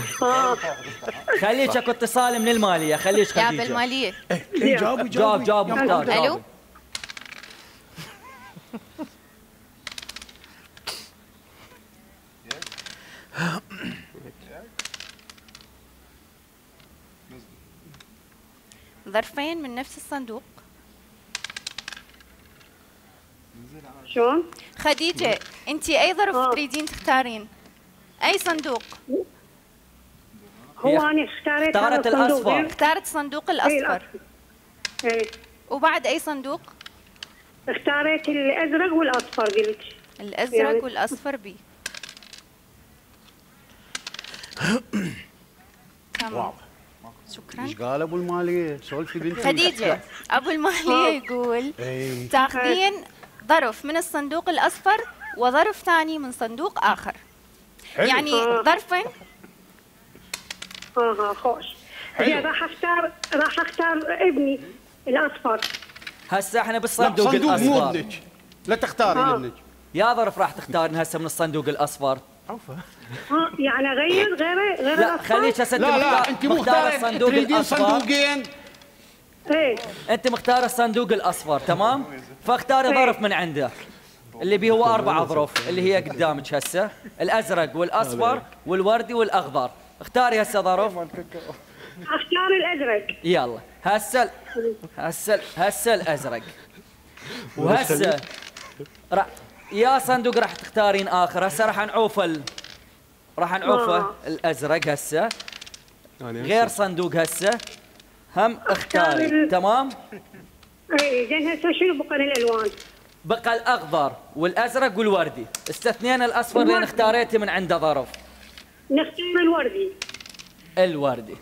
خليك اكو اتصال من الماليه، خليك يا خديجه. بالماليه. جاوب مختار. الو. ظرفين من نفس الصندوق. شلون؟ خديجه انت اي ظرف تريدين تختارين؟ اي صندوق؟ هو انا اختارت اختارت الاصفر. اختارت الصندوق الاصفر. ايه. وبعد اي صندوق؟ اختارت الازرق والاصفر قلت. الازرق يعني والاصفر بي. تمام. شكرا. ايش قال ابو الماليه؟ سولفي بنتي. خديجه ابو الماليه يقول تاخذين ظرف من الصندوق الاصفر وظرف ثاني من صندوق اخر. يعني ظرفين. خوش. راح اختار ابني الاصفر. هسه احنا بالصندوق الاصفر. صندوق مو ابنك. لا تختاري ابنك. يا ظرف راح تختارين هسه من الصندوق الاصفر؟ يعني غير لا الاصفر. خليك هسه لا انت مختاره الصندوق تريدين الاصفر. صندوقين. ايه. انت مختار الصندوق الاصفر تمام؟ فاختاري ظرف من عنده اللي بيه هو 4 ظروف اللي هي قدامك هسه، الازرق والاصفر والوردي والاخضر. اختاري هسه ظرف. اختار الازرق. يلا هسه الازرق. وهسه يا صندوق راح تختارين اخر. هسه راح نعوفه الازرق هسه غير صندوق هسه هم اختاري تمام. اي زين هسه شنو بقى الالوان؟ بقى الاخضر والازرق والوردي، استثنينا الاصفر لان اختاريتي من عنده ظرف. نختار الوردي.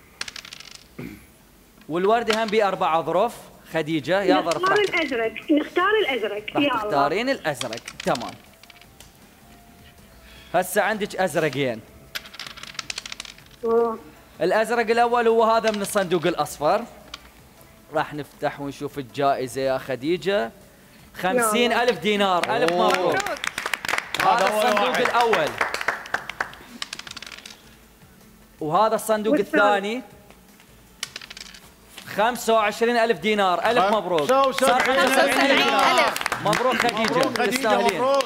والوردي هم ب4 ظروف. خديجه يا ظرف نختار الازرق. راح تختارين الازرق تمام. هسه عندك ازرقين. الازرق الاول هو هذا من الصندوق الاصفر. راح نفتح ونشوف الجائزه يا خديجه. 50,000 دينار. الف مبروك. هذا الصندوق الاول. وهذا الصندوق الثاني 25,000 دينار. الف مبروك. صار 75,000. مبروك خديجه. تستاهلين.